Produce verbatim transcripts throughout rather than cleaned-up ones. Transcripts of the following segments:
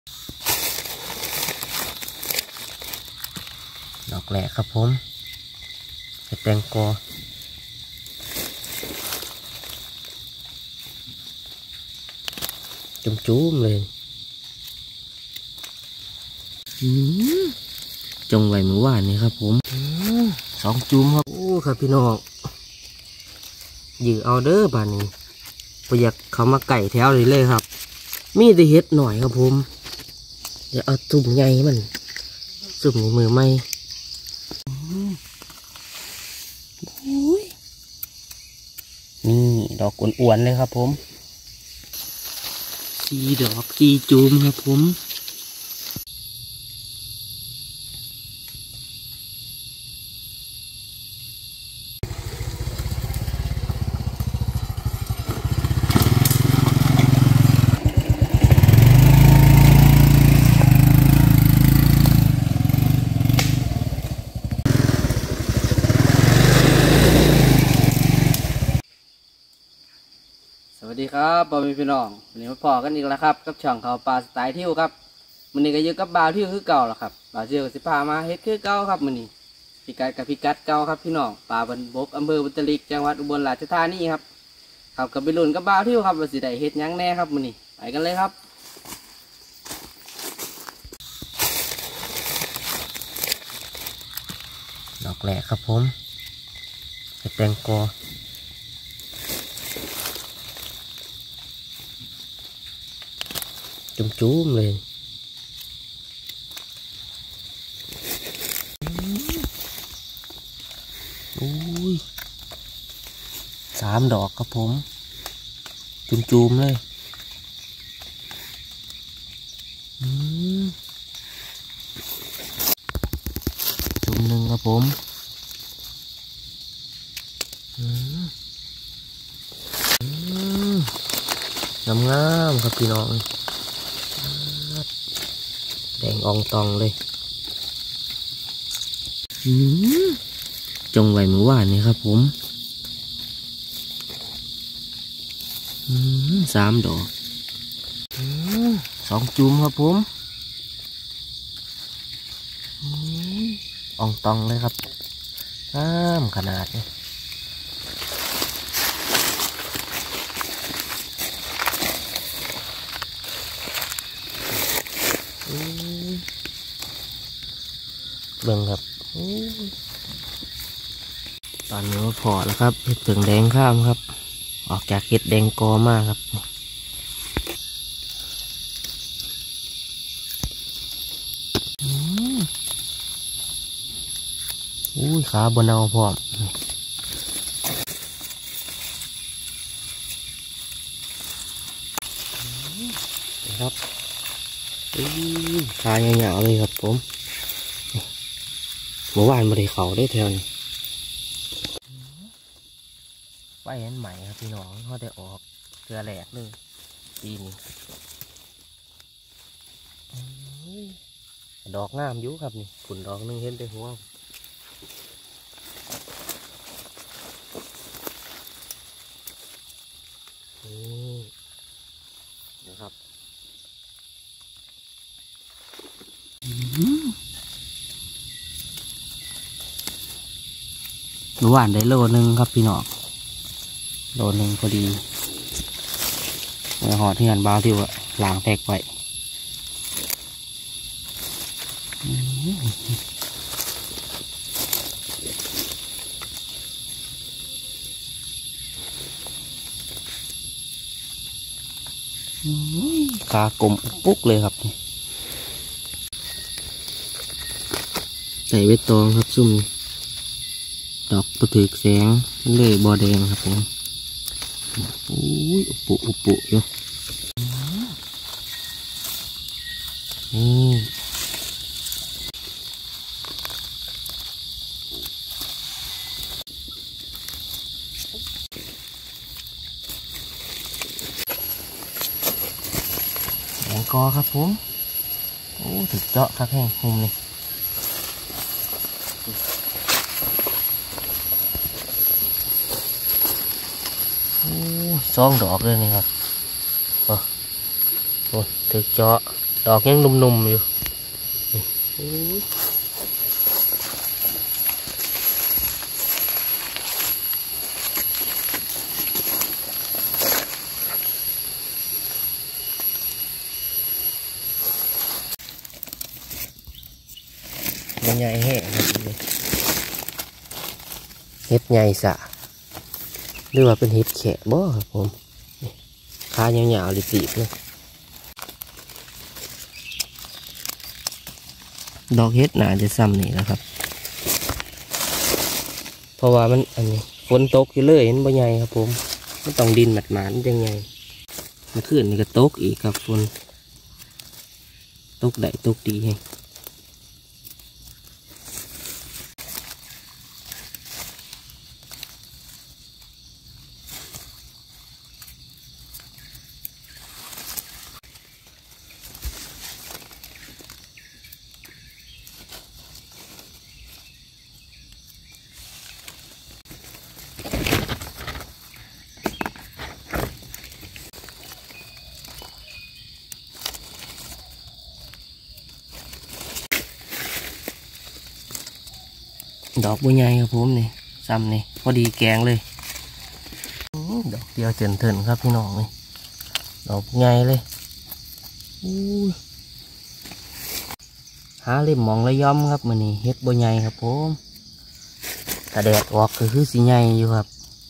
ดอกแหลกครับผมเห็ดแตงกอจุ่มๆเลยจงไว้เมื่อวานนี้ครับผมสองจุ่มครับโอ้ครับพี่น้องยื้อเอาเด้อบานนี้ประหยัดเขามาไก่แถวเลยเลยครับมีแต่เห็ดหน่อยครับผมเดี๋ยวเอาจุ่มใหญ่มันจุ่มในมือไม่นี่ดอกอ้วนๆเลยครับผมสีดอกสีจุ่มครับผมสวัสดีครับพ่อแม่พี่น้องวันนี้มาพอกันอีกแล้วครับกับช่องเขาปลาสไตล์ทิวครับวันนี้ก็อยู่กับบาวทิวคือเก่าแล้วครับบาวทิวสิพามาเฮ็ดคือเก่าครับวันนี้พิกัดกับพิกัดเก่าครับพี่น้องป่าบรรบกอำเภอบุตรลิกจังหวัดอุบลราชธานีครับเขากับไปลุ้นกับบาวทิวครับว่าสิได้เฮ็ดยังแน่ครับวันนี้ไปกันเลยครับดอกแหลกครับผมเห็ดแตงกอจุ่มๆเลยอุ้ยสามดอกครับผมจุ่มๆเลยจุ่มหนึ่งครับผมงามๆครับพี่น้องแดงอองตองเลยจงไว้เมื่อวานนี้ครับผมสามดอกสองจุ่มครับผมอองตองเลยครับงามขนาดนี้เบิ่งครับตอนนี้ว่าพอแล้วครับเห็ดเผือกแดงข้ามครับออกจากเห็ดแดงกอมากครับอุ้ยขาบนเอาพร้อมครับขาเหี่ยวๆเลยครับผมเมื่อวานมาได้เขาได้แถวนี้ไปเห็นใหม่ครับพี่น้องเขาได้ออกเกลือแหลกเลยปีนี้ดอกงามอยู่ครับนี่ขุนดอกนึงเห็นแต่หัวนี่นะครับเมื่อวานได้โลนึงครับพี่น้องโลนึงพอดีเมื่อหอดที่หันบ้าที่ว่าล้างแตกไปขากลมปุ๊กเลยครับใส่เวทตองครับซุ่มดอกประถือแสงเลยบอแดงครับผมอุ้ยอุปุอุปุอยู่นี่แดงกอครับผมโอ้ถึกเจาะครับแห้งหุ่มเลยสองดอกเลยนี่ครับโอ้โหถึกเจาะดอกยังนุ่มๆอยู่มันใหญ่แห้งเห็ดใหญ่สะหรือว่าเป็นเห็ดแขะบ่ครับผมขายาวๆลิบๆเลยดอกเห็ดน่าจะซ้ำนี่นะครับเพราะว่ามันอันนี้ฝนตกอยู่เลยมันบ่ใหญ่ครับผมมันต้องดินหมัดหมานยังไงมันขึ้นนี่ก็ตกอีกครับฝนตกได้ตกดีให้ดอกบัวใหญ่ครับผมนี่ซ้ำนี่พอดีแกงเลยดอกเดียวเจินเถินครับพี่น้องนี่ดอกใหญ่เลยหาเล่มมองระย่อมครับมันนี่เฮ็ดบัวใหญ่ครับผมถ้าแดดออกก็คือสีใหญ่อยู่ครับ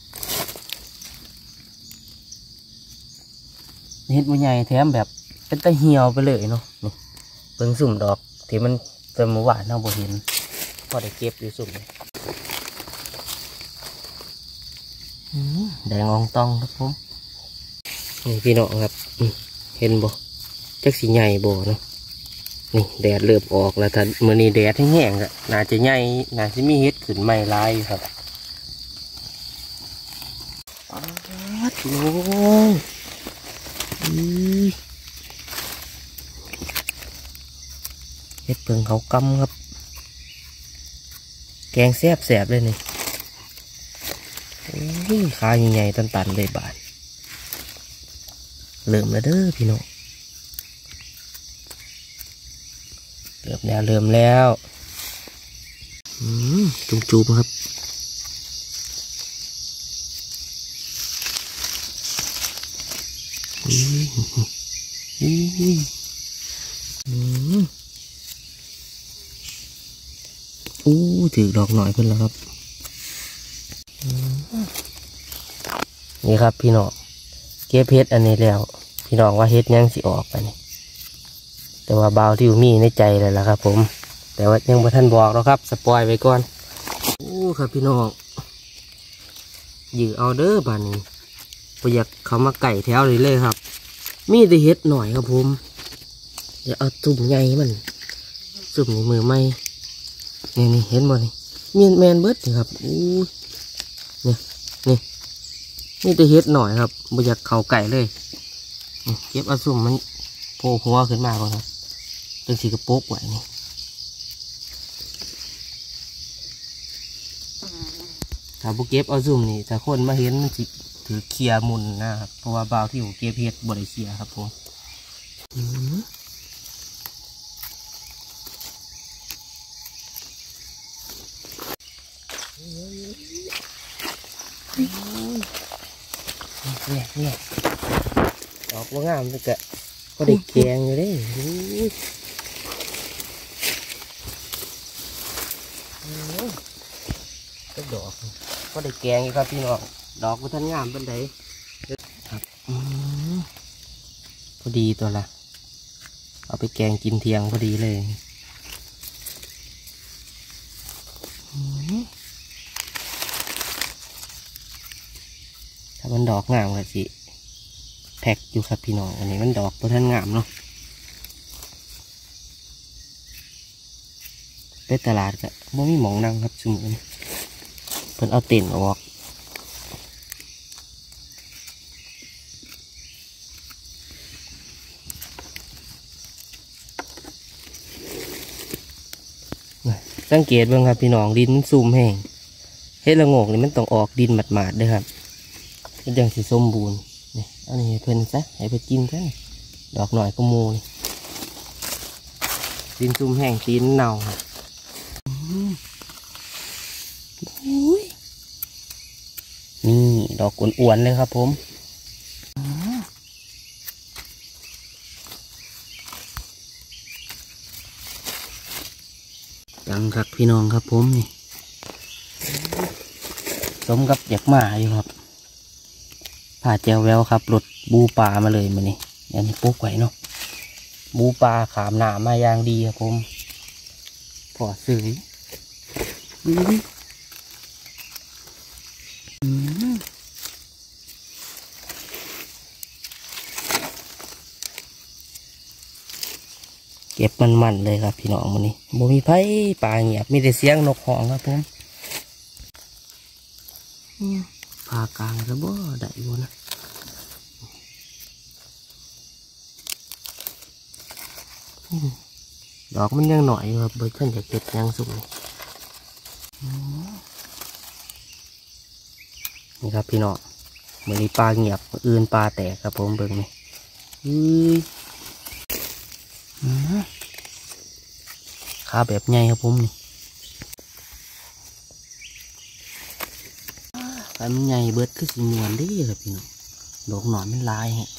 เฮ็ดบัวใหญ่แถมแบบเป็นตะเหี่ยวไปเลยเนาะนี่เบิ่งสุ่มดอกที่มันเต็มหวานเราบ่เห็นพอได้เก็บอยู่สุ่มแดงอองตองครับผมนี่พี่น้องครับเห็นบ่จักสีใหญ่บ่เนาะนี่แดดเริ่มออกแล้วถ้าเมื่อนี้แดดแห้งๆก็น่าจะใหญ่น่าจะมีเห็ดขึ้นใหม่ลายครับโอ้ยเห็ดเพิงเขากำครับแกงแซ่บแสบเลยนี่ขาใหญ่ๆตันๆเลยบาดเริ่มแล้วเด้อพี่น้องเริ่มแล้วเริ่มแล้วจุ่มๆครับอู้ถือดอกหน่อยเพิ่นแล้วครับนี่ครับพี่น้องเก็บเห็ดอันนี้แล้วพี่น้องว่าเห็ดยังสิออกอันนี้แต่ว่าบาวที่มีในใจเลยล่ะครับผมแต่ว่ายังไม่ทันบอกแล้วครับสปอยไว้ก่อนโอ้ครับพี่น้องยื้อเอาเด้อบ้านนี้ประหยัดเขามาไก่แถวเลยเลยครับมีแต่เห็ดหน่อยครับผมอย่าเอาตุ่มใหญ่มันตุ่มในมือไม่นี่นี่เห็นบ่นี่มีแมนเบิร์ดนี่ครับอู้นี่นี่นี่แต่เห็ดหน่อยครับประหยัดเขาไก่เลยเก็บเอาสุ่มมันโผล่หัวขึ้นมาก่อนครับเป็นสีกระโปกไว้นี่ถ้าบุเก็บเอาสุ่มนี่ถ้าคนมาเห็นมันสิถือเคลียร์มุนนะครับเพราะว่าบาวที่อยู่เก็บเห็ดบริเคียครับผมเนี่ยเนี่ยดอกว่างามเลยกะก็ได้แกงอยู่เลยก็ดอกก็ได้แกงอยู่ครับพี่น้องดอกมันท่านงามเป็นไดครับพอดีตัวละเอาไปแกงกินเที่ยงพอดีเลยถ้ามันดอกงามก็สิแพ็กอยู่ครับพี่น้องอันนี้มันดอกตัวท่านงามเนาะไปตลาดก็ไม่มีหมองนั่งครับชุมนเพิ่นเอาเต็นท์ออกสังเกตบ้างครับพี่น้องดินซุ่มแห้งเฮ็ดละโงกนี่มันต้องออกดินหมาดๆด้วยครับเป็นอย่างสีส้มบูนนี่อันนี้เพิ่นซะให้เพิ่นกินซะดอกหน่อยก็มูนี่ดินซุ่มแห้งตีนเน่าครับนี่ดอกอ้วนๆเลยครับผมยังครับพี่น้องครับผมนี่สมกับอยากมาอยู่ครับผ่าแจวแววครับรถบูปลามาเลยมันนี่อันนี้ปุ๊กไว้เนาะบูปลาขามหนามาอย่างดีครับผมพอซื้อเก็บมันๆเลยครับพี่น้องมันนี่บ่มีไผ่ปลาเงียบมีแต่เสียงนกหองครับผมพากลางซะบ่ได้บ่นะดอกมันยังหน่อยครับเบิร์ดขึ้นจากเก็บยังสุกนี่ครับพี่น้องเหมือนปลาเงียบอื่นปลาแตกครับผมเบิ่งนี่ขาแบบใหญ่ครับผมนี่ขามันใหญ่เบิร์ดคือสีนวลดีครับพี่น้องดอกหนอนมันลายฮะ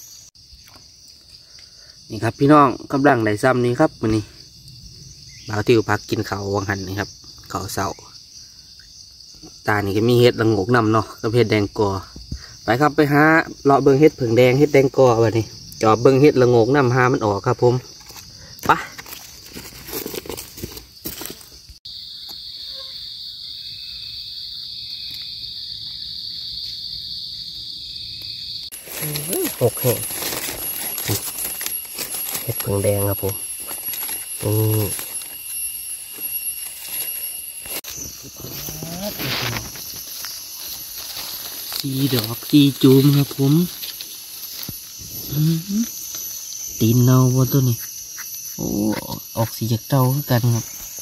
นี่ครับพี่น้องกำลังได้ซ้ำนี้ครับมันนี่บ่าวติวพักกินเขาวังหันนี่ครับเขาเสาตานี่ก็มีเห็ดละงกนำเนาะกับเห็ดแดงกอไปครับไปหาเลาะเบิ้งเห็ดผึ่งแดงเห็ดแดงกอวันนี้จอบเบิ้งเห็ดละงกนำหามันออกครับผมไปหกแห่งเห็ดผึ่งแดงครับผมนี่สีดอกสีจูมครับผมตีนเน่าบนตัวนี้โอ้ออกสีจากเต้ากันครับ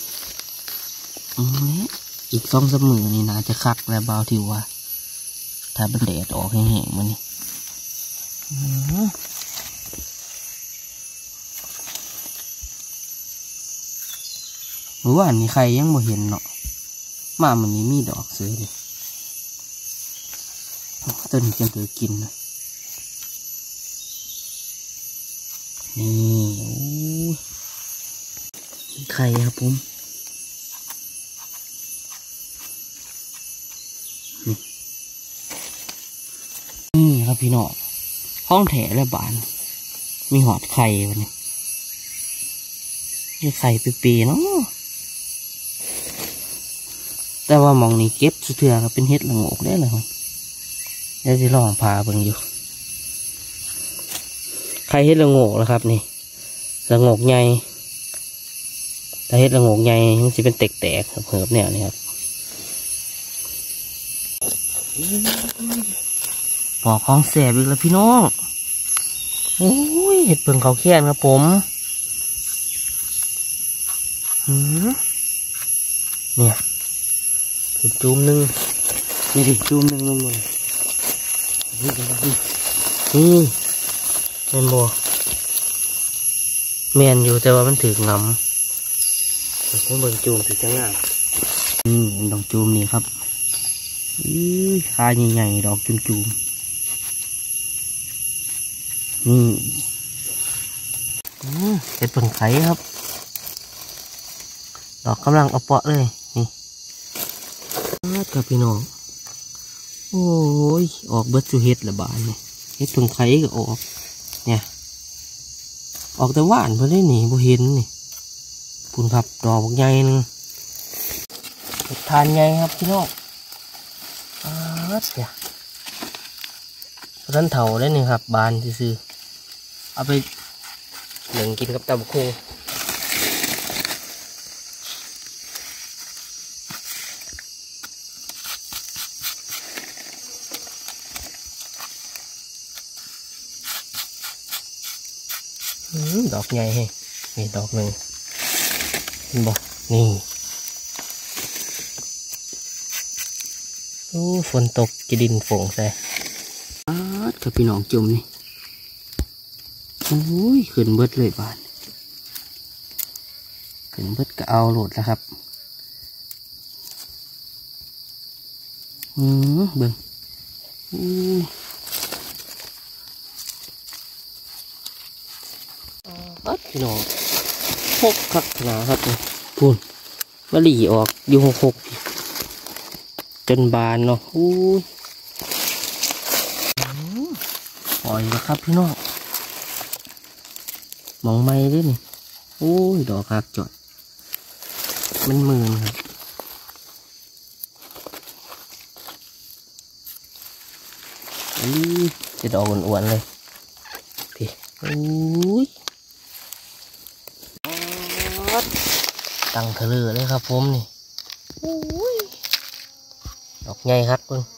อีกสองสามมือนี่น่าจะคักแล้วเบาถือว่าถ้าเป็นแดดออกแห้งๆมันนี่หรือว่าอันนี้ใครยังบ่เห็นเนาะมามันนี้มีดอกเสือเลยต้นจนถือกินนะนี่ไข่ครับผมนี่นี่ครับพี่น้องห้องแถและบานมีหอดไข่วันนี้นี่ไข่ปีๆเนาะแต่ว่ามองนี่เก็บสุดเถื่อก็เป็นเห็ดละโงกได้เลยครับเดี๋ยวจะลองพาเบิ่งอยู่ไข่เห็ดละโงกแล้วครับนี่ละโงกใหญ่แต่เห็ดละโงกใหญ่มันจะเป็นแตกๆเหิบเนี่ยนี่ครับปอกของแสบอีกแล้วพี่น้องโอ้ยเห็ดเปิงเขาแค้นครับผมเนี่ยผมจูมหนึ่งนี่ดิจูมหนึ่งลงมานี่นี่แมนบัวแมนอยู่แต่ว่ามันถืองำผมเบิ่งจูมถือจังงามอืมดอกจูมนี่ครับอื้อขาใหญ่ๆดอกจูมจูมนี่เห็ดผลไข่ครับดอกกำลังเอาเปาะเลยนี่กับพี่น้องโอ้ยออกเบิดจูเห็ดละบานเนี่ยเห็ดผลไข่ก็ออกเนี่ยออกแต่หวานเพื่อได้หนีบ่เห็นนี่ปุ่นครับดอกใหญ่นึงเห็ดทานใหญ่ครับพี่น้องอ้าวเสียร้านเถาได้นี่ครับบานซื่อเอาไปหนึ่งกินกับตำบักหุ่งดอกใหญ่เฮ้นี่ดอกหนึ่งเห็นบ่นี่โอ้ฝนตกจะดินฝงใส่อ้าวกับพี่น้องจุ่มนี่โอ้ยขึ้นเบิดเลยบานขึ้นเบิดก็เอาโหลดแล้วครับอืมเบิ่งอืมอัดพี่น้องหกคักขนาดครับพูนวะหลี่ออกอยู่หกหกจนบานเนาะอู้ปล่อยแล้วครับพี่น้องมองไม่ด้วยนี่โอ้ยดอกหักจอดมันมืนครับอู้จะดอกอ้วนๆเลยพี่อู้ยตั้งเถลือเลยครับผมนี่อู้ยดอกใหญ่ครับเพิ่ง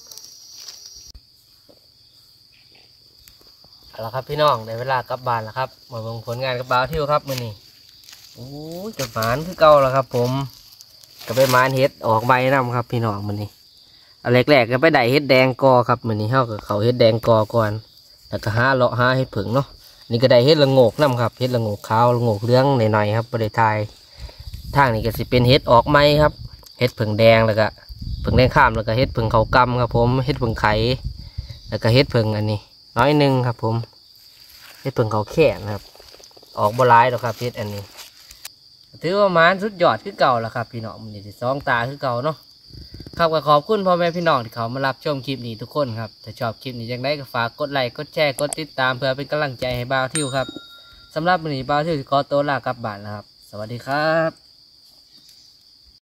เอาละครับพี่น้องได้เวลากลับบ้านแล้วครับมาลงผลงานกับบ่าวทิวครับมื้อนี้โอ้ยจะหมานคือเก่าแล้วครับผมก็ไปหมานเฮ็ดออกใบน้ำครับพี่น้องมื้อนี้อันแรกๆก็ไปได้เฮ็ดแดงกอครับมื้อนี้เฮาก็เขาเฮ็ดแดงกอก่อนแล้วก็หาเลาะหาเฮ็ดผึ่งเนาะนี่ก็ได้เฮ็ดละโงกน้ำครับเฮ็ดละโงกขาวละโงกเหลืองหน่อยๆครับบ่ได้ทายทางนี้ก็สิเป็นเฮ็ดออกไม้ครับเฮ็ดผึ่งแดงแล้วก็ผึ่งแดงข้ามแล้วก็เฮ็ดผึ่งเขากำครับผมเฮ็ดผึ่งไข่แล้วก็เฮ็ดผึ่งอันนี้น้อยนึงครับผมเฮ็ดผึ่งเขาแค่นะครับออกบ่หลายดอกครับเฮ็ดอันนี้ถือว่าหมานสุดยอดคือเก่าแล้วครับพี่น้องมันนี่สองตาคือเก่าเนาะครับก็ขอบคุณพ่อแม่พี่น้องที่เขามารับชมคลิปนี้ทุกคนครับถ้าชอบคลิปนี้ยังได้ก็ฝากกดไลค์กดแชร์กดติดตามเพื่อเป็นกำลังใจให้บ่าวทิวครับสำหรับวันนี้บ่าวทิวขอตัวลากลับบ้านแล้วครับสวัสดีครับ